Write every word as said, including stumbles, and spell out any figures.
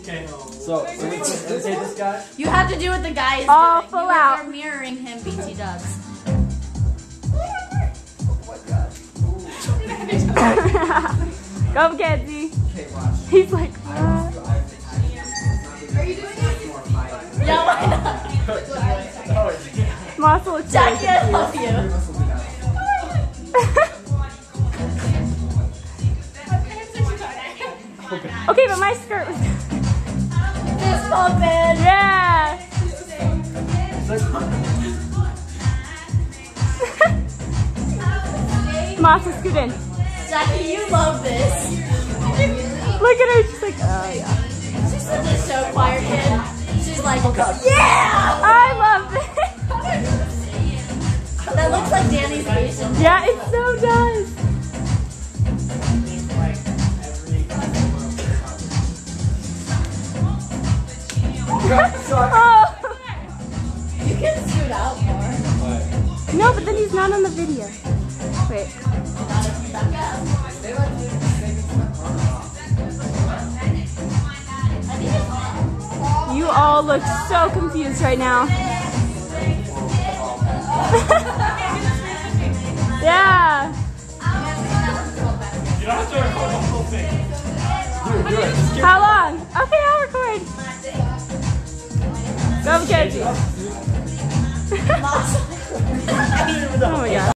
Okay. So, let me say this guy. You have to do what the guy is oh, doing. full you out. are mirroring him, B T Dubs. Go, Kenzie. He's like, uh. Are you doing it? Yeah, why not? Masa looks Jackie, I love you. Okay, but my skirt was. Fist pumping. Yeah. Masa, scoot in. Jackie, you love this. Look at her. She's like, oh yeah. She's such a show choir kid. She's like, yeah! I love this. That looks like Danny's Asian. Yeah, it so does. Oh. You can scoot out more. No, but then he's not on the video. Wait. You all look so confused right now. Yeah. You don't have to record the whole thing. Do it, do it. How long? Okay, I'll record. Go, Kenzie. Oh my god.